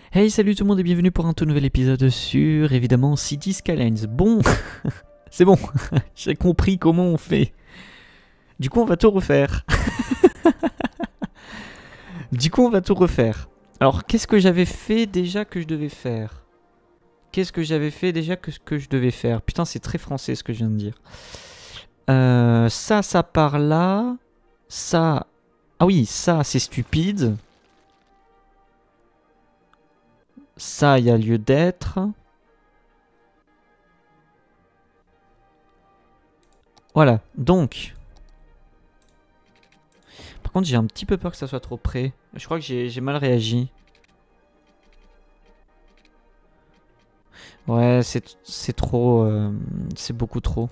Hey, salut tout le monde et bienvenue pour un tout nouvel épisode sur, évidemment, City Skylines. Bon, c'est bon, j'ai compris comment on fait. Du coup, on va tout refaire. Alors, qu'est-ce que j'avais fait déjà que je devais faire Putain, c'est très français ce que je viens de dire. Ça part là. Ça... Ah oui, ça, c'est stupide. Ça, il y a lieu d'être. Voilà, donc... Par contre, j'ai un petit peu peur que ça soit trop près. Je crois que j'ai mal réagi. Ouais, c'est trop... c'est beaucoup trop.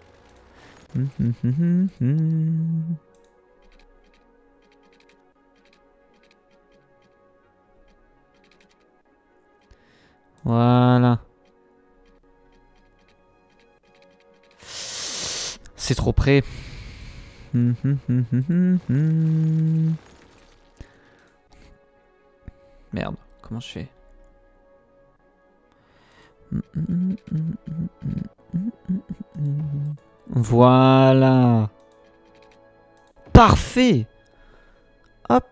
Voilà. C'est trop près. Merde, comment je fais? Voilà. Parfait. Hop.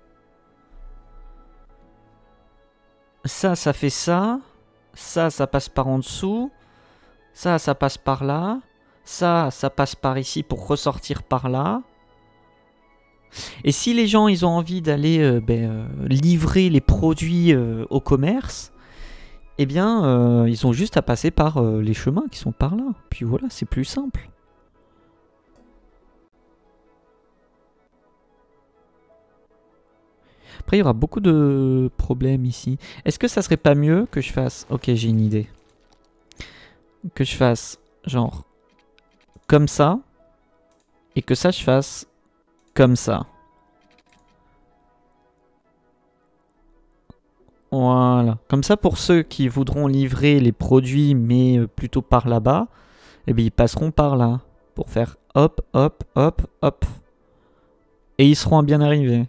Ça fait ça. Ça passe par en dessous. Ça passe par là. Ça passe par ici pour ressortir par là. Et si les gens ils ont envie d'aller livrer les produits au commerce, eh bien ils ont juste à passer par les chemins qui sont par là. Puis voilà, c'est plus simple. Après il y aura beaucoup de problèmes ici. Est-ce que ça serait pas mieux que je fasse... Ok, j'ai une idée. Que je fasse genre comme ça. Et que ça je fasse comme ça. Voilà. Comme ça, pour ceux qui voudront livrer les produits, mais plutôt par là-bas, eh bien, ils passeront par là. Pour faire hop, hop, hop, hop. Et ils seront bien arrivés.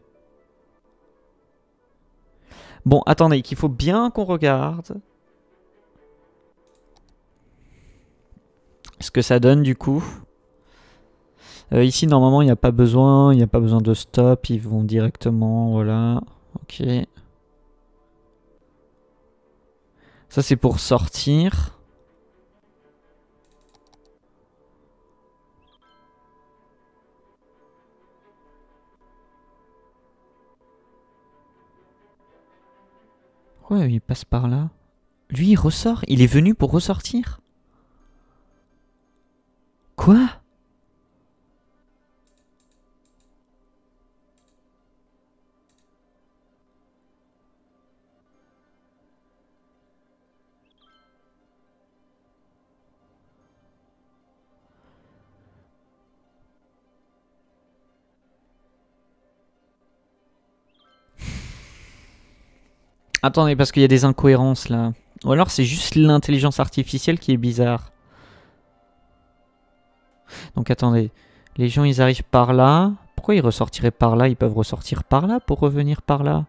Bon, attendez, qu'il faut bien qu'on regarde ce que ça donne du coup. Ici, normalement, il n'y a pas besoin. Il n'y a pas besoin de stop. Ils vont directement, voilà. Ok. Ça, c'est pour sortir. Ouais, il passe par là. Lui, il ressort. Il est venu pour ressortir. Quoi? Attendez, parce qu'il y a des incohérences là. Ou alors c'est juste l'intelligence artificielle qui est bizarre. Donc attendez, les gens ils arrivent par là. Pourquoi ils ressortiraient par là? Ils peuvent ressortir par là pour revenir par là.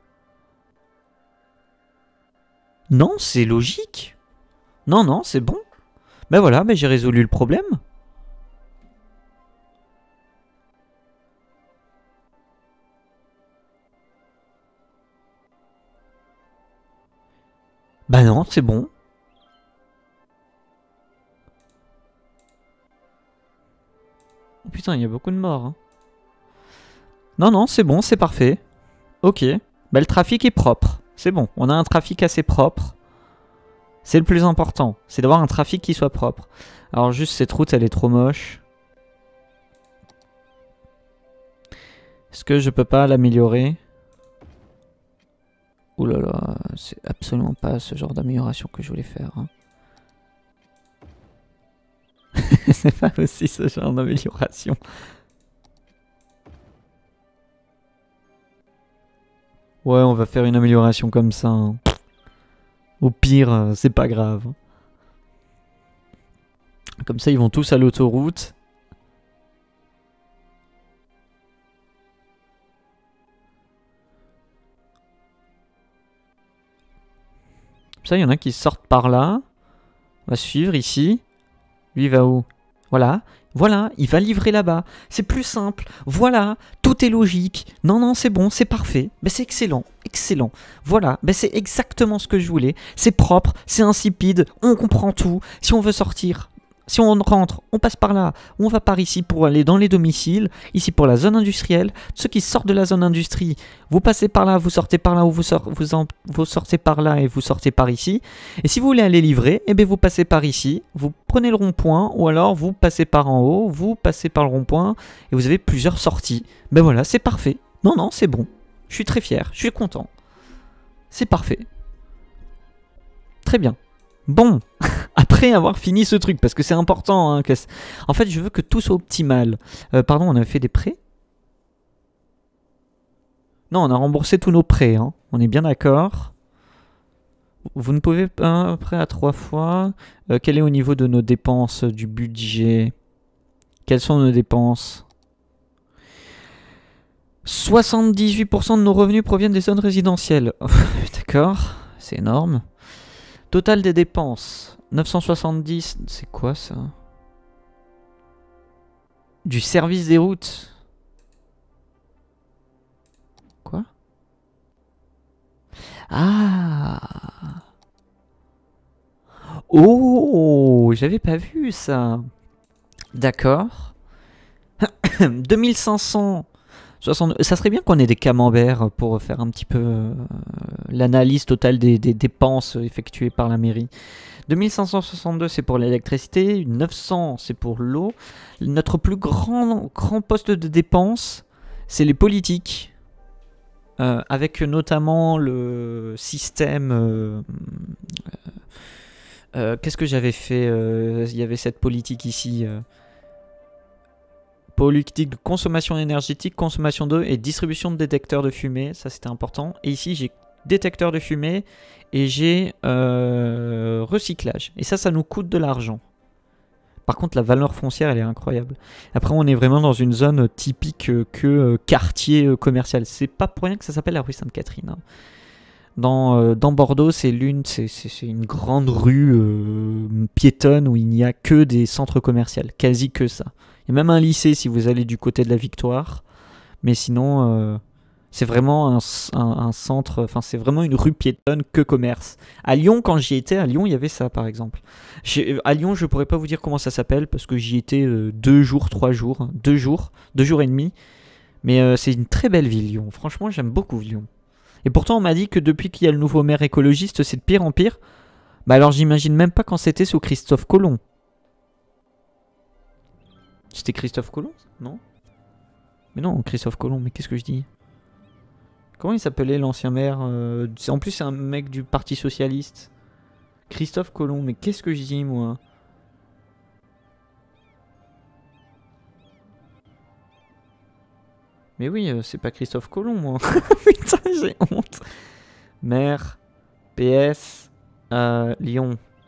Non, c'est logique. Non, non, c'est bon. Ben voilà, ben j'ai résolu le problème. Ben non, c'est bon. Oh putain, il y a beaucoup de morts. Hein. Non, non, c'est bon, c'est parfait. Ok. Ben le trafic est propre. C'est bon, on a un trafic assez propre. C'est le plus important, c'est d'avoir un trafic qui soit propre. Alors juste cette route, elle est trop moche. Est-ce que je peux pas l'améliorer? Ouh là là, c'est absolument pas ce genre d'amélioration que je voulais faire. Hein. C'est pas aussi ce genre d'amélioration. Ouais, on va faire une amélioration comme ça. Hein. Au pire, c'est pas grave. Comme ça, ils vont tous à l'autoroute. Ça, il y en a qui sortent par là. On va suivre ici. Lui, il va où? Voilà. Voilà, il va livrer là-bas. C'est plus simple. Voilà, tout est logique. Non, non, c'est bon, c'est parfait. Ben, c'est excellent, excellent. Voilà, ben, c'est exactement ce que je voulais. C'est propre, c'est insipide, on comprend tout. Si on veut sortir, si on rentre, on passe par là. On va par ici pour aller dans les domiciles. Ici pour la zone industrielle. Ceux qui sortent de la zone industrie, vous passez par là, vous sortez par là, ou vous sortez par là et vous sortez par ici. Et si vous voulez aller livrer, eh bien vous passez par ici, vous prenez le rond-point, ou alors vous passez par en haut, vous passez par le rond-point, et vous avez plusieurs sorties. Ben voilà, c'est parfait. Non, non, c'est bon. Je suis très fier, je suis content. C'est parfait. Très bien. Bon, après avoir fini ce truc, parce que c'est important, hein, en fait je veux que tout soit optimal. Pardon, on a fait des prêts? Non, on a remboursé tous nos prêts, hein. On est bien d'accord. Vous ne pouvez pas un prêt à 3 fois. Quel est au niveau de nos dépenses du budget? Quelles sont nos dépenses? 78% de nos revenus proviennent des zones résidentielles. D'accord, c'est énorme. Total des dépenses, 970, c'est quoi ça? Du service des routes. Quoi? Ah! Oh! J'avais pas vu ça. D'accord. 2560. Ça serait bien qu'on ait des camemberts pour faire un petit peu l'analyse totale des dépenses effectuées par la mairie. 2562 c'est pour l'électricité, 900 c'est pour l'eau. Notre plus grand poste de dépenses, c'est les politiques. Avec notamment le système... qu'est-ce que j'avais fait? Il y avait cette politique ici... politique de consommation énergétique, consommation d'eau et distribution de détecteurs de fumée, ça c'était important. Et ici j'ai détecteur de fumée et j'ai recyclage. Et ça nous coûte de l'argent. Par contre la valeur foncière elle est incroyable. Après on est vraiment dans une zone typique que quartier commercial. C'est pas pour rien que ça s'appelle la rue Sainte-Catherine, hein. Dans Bordeaux, c'est une grande rue piétonne où il n'y a que des centres commerciaux, quasi que ça. Il y a même un lycée si vous allez du côté de la Victoire, mais sinon c'est vraiment un centre, enfin c'est vraiment une rue piétonne que commerce. À Lyon, quand j'y étais, à Lyon il y avait ça par exemple. À Lyon je pourrais pas vous dire comment ça s'appelle parce que j'y étais 2 jours, 3 jours, 2 jours et demi, mais c'est une très belle ville Lyon, franchement j'aime beaucoup Lyon. Et pourtant on m'a dit que depuis qu'il y a le nouveau maire écologiste c'est de pire en pire. Bah alors j'imagine même pas quand c'était sous Christophe Colomb. C'était Christophe Colomb, non? Mais non, Christophe Colomb, mais qu'est-ce que je dis? Comment il s'appelait l'ancien maire? En plus c'est un mec du Parti Socialiste. Christophe Colomb, mais qu'est-ce que je dis moi? Mais oui, c'est pas Christophe Colomb moi. Putain, j'ai honte. Maire, PS, Lyon.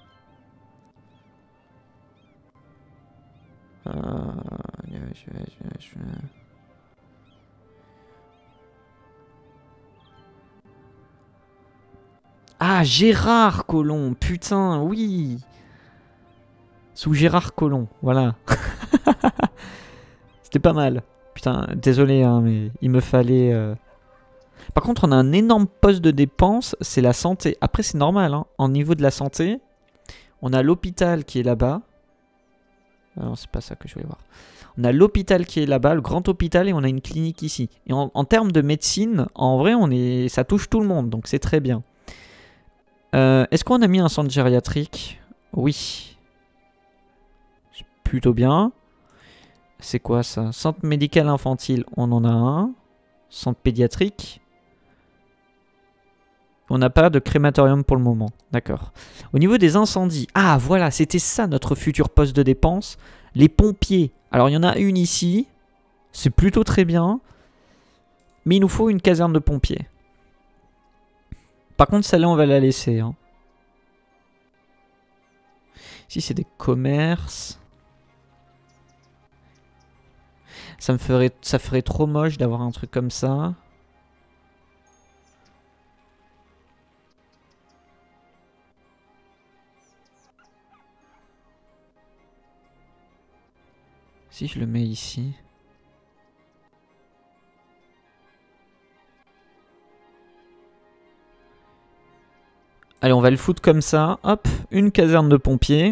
Ah, Gérard Collomb, putain, oui. Sous Gérard Collomb, voilà. C'était pas mal. Putain, désolé, hein, mais il me fallait... Par contre, on a un énorme poste de dépense, c'est la santé. Après, c'est normal, hein. En niveau de la santé, on a l'hôpital qui est là-bas. Non, c'est pas ça que je voulais voir. On a l'hôpital qui est là-bas, le grand hôpital, et on a une clinique ici. Et en termes de médecine, en vrai, ça touche tout le monde, donc c'est très bien. Est-ce qu'on a mis un centre gériatrique? Oui. Plutôt bien. C'est quoi ça? Centre médical infantile, on en a un. Centre pédiatrique. On n'a pas de crématorium pour le moment. D'accord. Au niveau des incendies. Ah, voilà, c'était ça notre futur poste de dépense. Les pompiers. Alors, il y en a une ici. C'est plutôt très bien. Mais il nous faut une caserne de pompiers. Par contre, celle-là, on va la laisser. Hein. Ici, c'est des commerces. Ça ferait trop moche d'avoir un truc comme ça. Si je le mets ici. Allez, on va le foutre comme ça. Hop, une caserne de pompiers.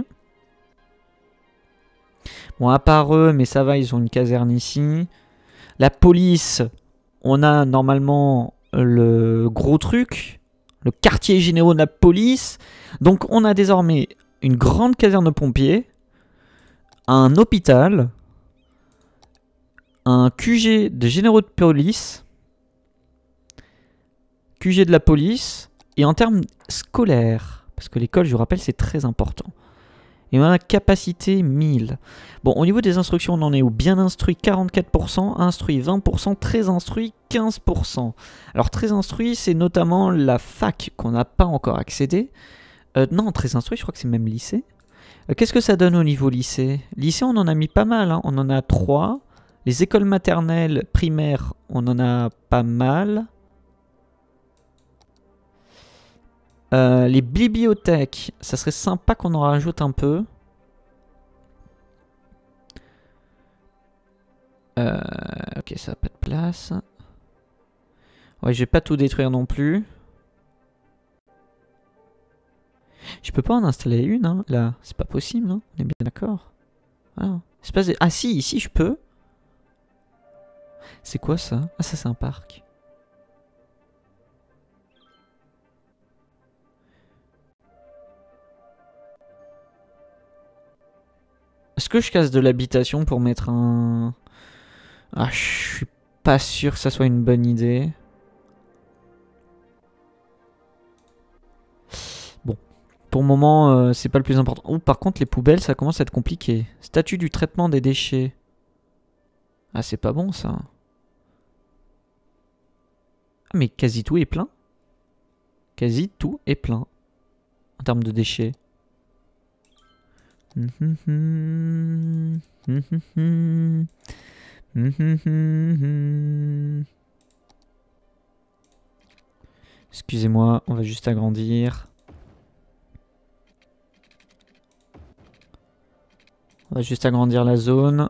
Bon, à part eux, mais ça va, ils ont une caserne ici. La police, on a normalement le gros truc. Le quartier général de la police. Donc, on a désormais une grande caserne de pompiers. Un hôpital. Un QG de généraux de police. QG de la police. Et en termes scolaires, parce que l'école, je vous rappelle, c'est très important. Et on a capacité 1000. Bon, au niveau des instructions, on en est où? Bien instruit 44%, instruit 20%, très instruit 15%. Alors très instruit, c'est notamment la fac qu'on n'a pas encore accédé. Non, très instruit, je crois que c'est même lycée. Qu'est-ce que ça donne au niveau lycée? Lycée, on en a mis pas mal, hein. On en a 3. Les écoles maternelles, primaires, on en a pas mal. Les bibliothèques, ça serait sympa qu'on en rajoute un peu. Ok, ça n'a pas de place. Ouais, je vais pas tout détruire non plus. Je peux pas en installer une, hein, là. C'est pas possible, hein. On est bien d'accord. Voilà. Ah si, ici je peux. C'est quoi ça? Ah, ça c'est un parc. Est-ce que je casse de l'habitation pour mettre un... Ah, je suis pas sûr que ça soit une bonne idée. Bon. Pour le moment, c'est pas le plus important. Oh, par contre, les poubelles, ça commence à être compliqué. Statut du traitement des déchets. Ah, c'est pas bon, ça. Ah, mais quasi tout est plein. Quasi tout est plein. En termes de déchets. Excusez-moi, on va juste agrandir. On va juste agrandir la zone.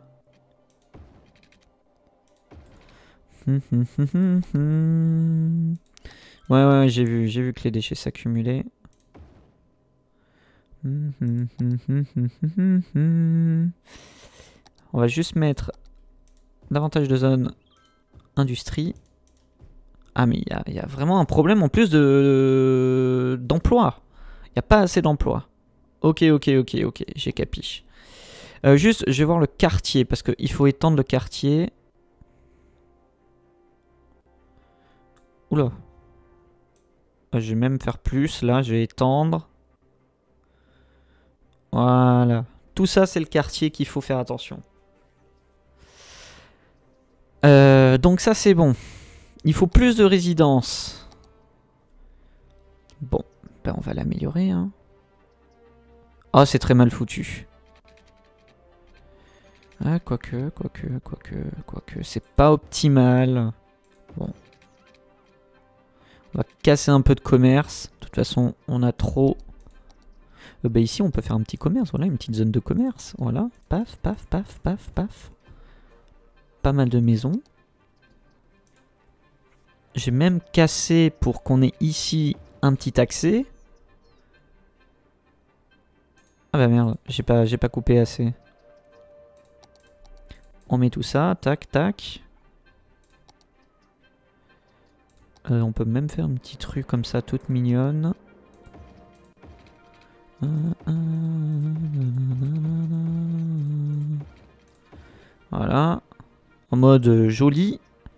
Ouais, j'ai vu que les déchets s'accumulaient. On va juste mettre davantage de zones industrie. Ah mais il y a vraiment un problème en plus d'emploi. Il n'y a pas assez d'emploi. Ok, j'ai capiche. Juste, je vais voir le quartier, parce qu'il faut étendre le quartier. Oula. Je vais même faire plus, là, je vais étendre. Voilà. Tout ça, c'est le quartier qu'il faut faire attention. Donc ça, c'est bon. Il faut plus de résidences. Bon, ben on va l'améliorer. Hein. Oh, c'est très mal foutu. Ah, quoique. C'est pas optimal. Bon. On va casser un peu de commerce. De toute façon, on a trop... bah ici, on peut faire un petit commerce. Voilà, une petite zone de commerce. Voilà. Paf. Pas mal de maisons. J'ai même cassé pour qu'on ait ici un petit accès. Ah bah merde, j'ai pas coupé assez. On met tout ça, tac. On peut même faire une petite rue comme ça, toute mignonne. Voilà. En mode joli.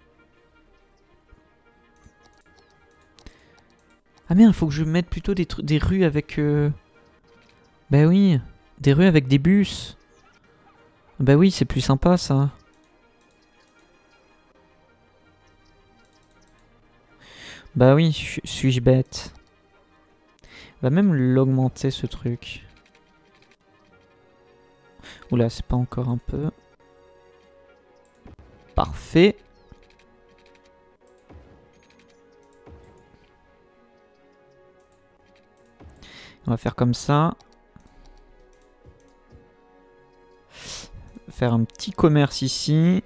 Ah merde, faut que je mette plutôt des rues avec... Bah oui, des rues avec des bus. Bah oui, c'est plus sympa ça. Bah oui, suis-je bête? On va même l'augmenter ce truc. Oula, c'est pas encore un peu. Parfait. On va faire comme ça. faire un petit commerce ici.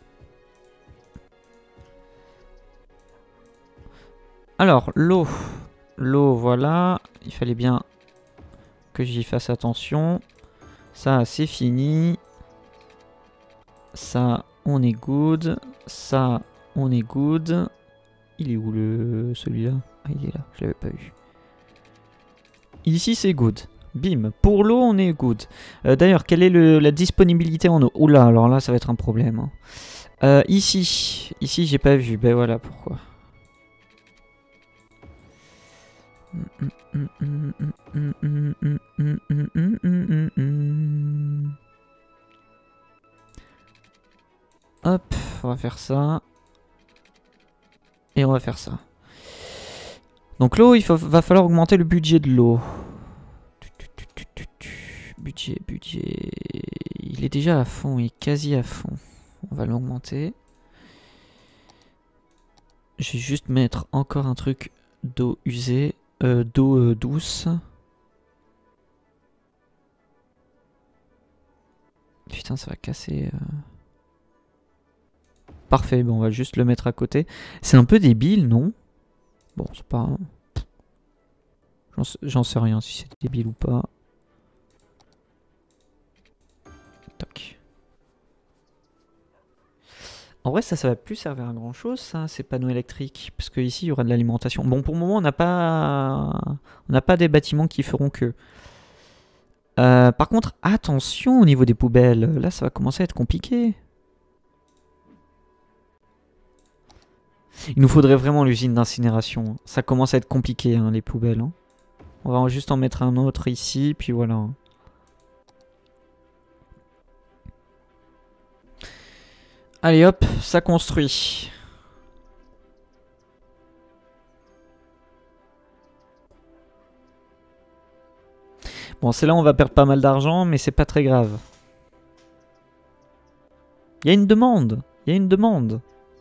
Alors, l'eau. L'eau, voilà. Il fallait bien que j'y fasse attention. Ça, c'est fini. Ça, on est good. Ça, on est good. Il est où celui-là? Ah, il est là, je l'avais pas vu. Ici, c'est good. Bim. Pour l'eau, on est good. D'ailleurs, quelle est la disponibilité en eau? Oula, alors là, ça va être un problème. Ici, j'ai pas vu. Ben voilà pourquoi. Hop, on va faire ça. Et on va faire ça. Donc l'eau, va falloir augmenter le budget de l'eau. Budget. Il est déjà à fond, il est quasi à fond. On va l'augmenter. Je vais juste mettre encore un truc d'eau usée. D'eau douce. Putain, ça va casser. Parfait, bon, on va juste le mettre à côté. C'est un peu débile, non? Bon, c'est pas... J'en sais rien si c'est débile ou pas. Toc. En vrai, ça va plus servir à grand chose, ça, ces panneaux électriques. Parce que ici, il y aura de l'alimentation. Bon, pour le moment, on n'a pas des bâtiments qui feront que. Par contre, attention au niveau des poubelles. Là, ça va commencer à être compliqué. Il nous faudrait vraiment l'usine d'incinération. Ça commence à être compliqué, hein, les poubelles. Hein. On va juste en mettre un autre ici, puis voilà. Allez hop, ça construit. Bon, c'est là où on va perdre pas mal d'argent, mais c'est pas très grave. Il y a une demande. Il y a une demande.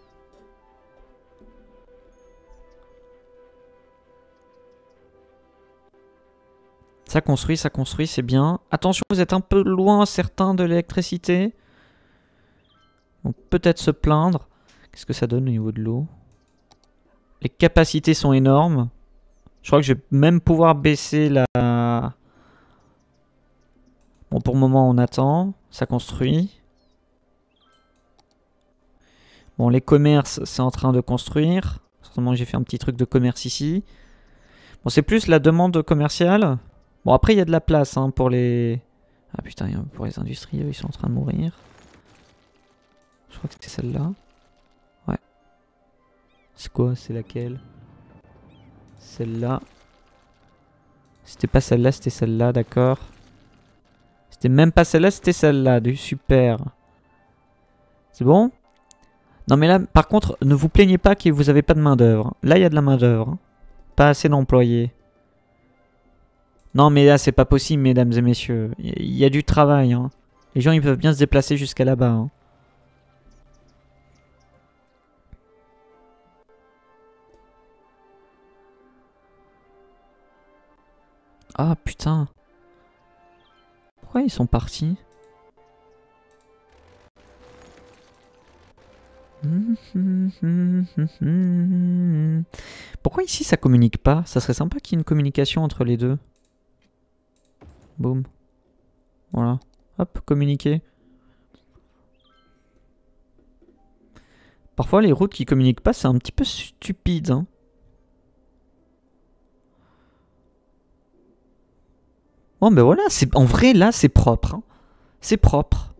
Ça construit, c'est bien. Attention, vous êtes un peu loin, certains, de l'électricité. On peut peut-être se plaindre. Qu'est-ce que ça donne au niveau de l'eau? Les capacités sont énormes. Je crois que je vais même pouvoir baisser la... Bon, pour le moment, on attend. Ça construit. Bon, les commerces, c'est en train de construire. Certainement, j'ai fait un petit truc de commerce ici. Bon, c'est plus la demande commerciale. Bon, après, il y a de la place hein, pour les... Ah putain, pour les industriels, ils sont en train de mourir. Je crois que c'était celle-là. Ouais. C'est quoi? C'est laquelle? Celle-là. C'était pas celle-là, c'était celle-là, d'accord. C'était même pas celle-là, c'était celle-là. Super. C'est bon? Non mais là, par contre, ne vous plaignez pas que vous avez pas de main d'œuvre. Là, il y a de la main d'œuvre. Pas assez d'employés. Non mais là, c'est pas possible, mesdames et messieurs. Il y a du travail. Hein. Les gens, ils peuvent bien se déplacer jusqu'à là-bas. Hein. Ah putain. Pourquoi ils sont partis? Pourquoi ici ça communique pas? Ça serait sympa qu'il y ait une communication entre les deux. Boum. Voilà. Hop, communiquer. Parfois les routes qui communiquent pas, c'est un petit peu stupide. Hein. Bon ben voilà, en vrai là c'est propre. Hein. C'est propre.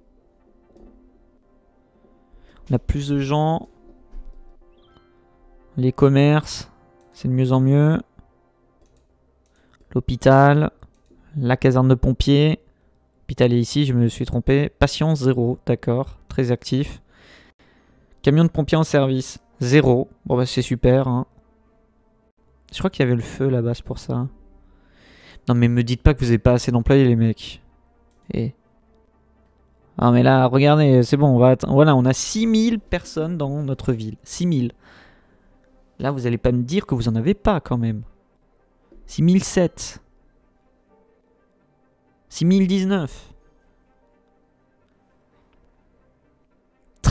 On a plus de gens. Les commerces, c'est de mieux en mieux. L'hôpital. La caserne de pompiers. L'hôpital est ici, je me suis trompé. Patience 0, d'accord. Très actif. Camion de pompiers en service 0. Bon bah c'est super. Hein. Je crois qu'il y avait le feu là-bas, c'est pour ça. Non mais me dites pas que vous n'avez pas assez d'employés les mecs. Et... Ah mais là, regardez, c'est bon, on va voilà, on a 6000 personnes dans notre ville. 6000. Là, vous allez pas me dire que vous en avez pas quand même. 6007. 6019.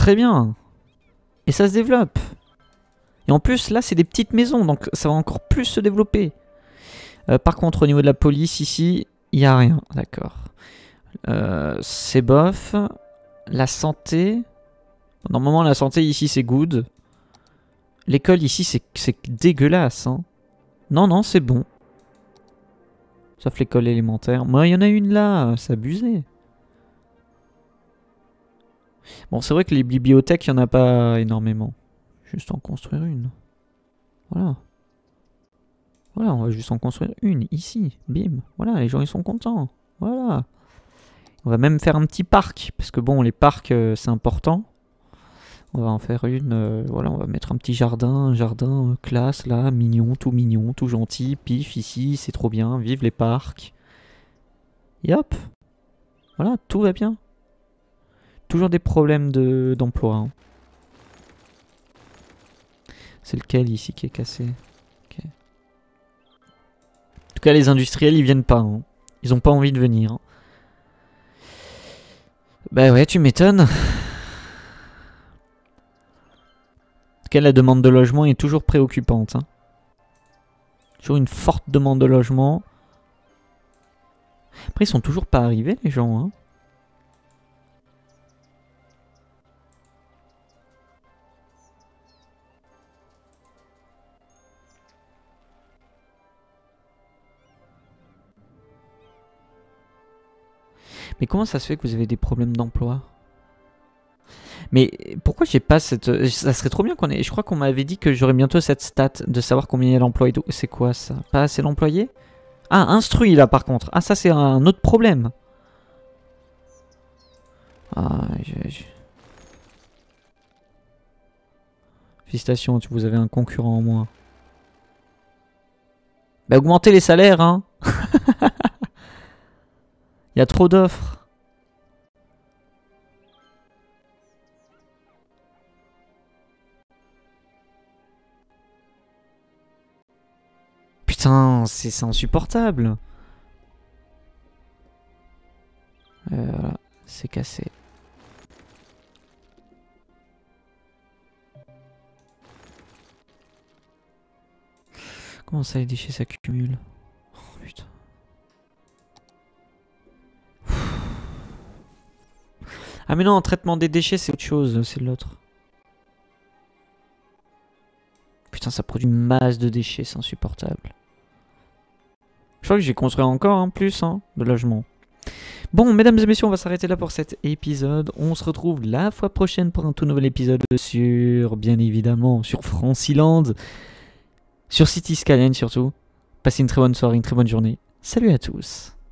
très bien. Et ça se développe. Et en plus, là, c'est des petites maisons, donc ça va encore plus se développer. Par contre, au niveau de la police, ici, il n'y a rien. D'accord. C'est bof. La santé. Normalement, la santé, ici, c'est good. L'école, ici, c'est dégueulasse. Hein. Non, non, c'est bon. Sauf l'école élémentaire. Moi, il y en a une là, c'est abusé. Bon, c'est vrai que les bibliothèques, il n'y en a pas énormément. Juste en construire une. Voilà. Voilà, on va juste en construire une, ici. Bim. Voilà, les gens, ils sont contents. Voilà. On va même faire un petit parc. Parce que bon, les parcs, c'est important. On va en faire une. Voilà, on va mettre un petit jardin. Un jardin classe, là. Mignon, tout gentil. Pif, ici, c'est trop bien. Vive les parcs. Et hop. Voilà, tout va bien. Toujours des problèmes d'emploi. Hein. C'est lequel ici qui est cassé? Okay. En tout cas, les industriels, ils viennent pas. Hein. Ils ont pas envie de venir. Hein. Bah ouais, tu m'étonnes. En tout cas, la demande de logement est toujours préoccupante. Hein. Toujours une forte demande de logement. Après, ils sont toujours pas arrivés, les gens. Hein. Mais comment ça se fait que vous avez des problèmes d'emploi? Mais pourquoi j'ai pas cette... Ça serait trop bien qu'on ait... Je crois qu'on m'avait dit que j'aurais bientôt cette stat de savoir combien il y a d'emplois et tout. C'est quoi ça? Pas assez d'employés? Ah, instruit là par contre. Ah, ça c'est un autre problème. Ah, Félicitations, vous avez un concurrent en moins. Bah augmentez les salaires, hein. Il y a trop d'offres. Putain, c'est insupportable. Voilà, c'est cassé. Comment ça, les déchets s'accumulent? Oh putain. Ah mais non, traitement des déchets, c'est autre chose, c'est l'autre. Putain, ça produit une masse de déchets, c'est insupportable. Je crois que j'ai construit encore un plus de logements. Bon, mesdames et messieurs, on va s'arrêter là pour cet épisode. On se retrouve la fois prochaine pour un tout nouvel épisode sur, bien évidemment, sur Franciland. Sur City Skyline surtout. Passez une très bonne soirée, une très bonne journée. Salut à tous.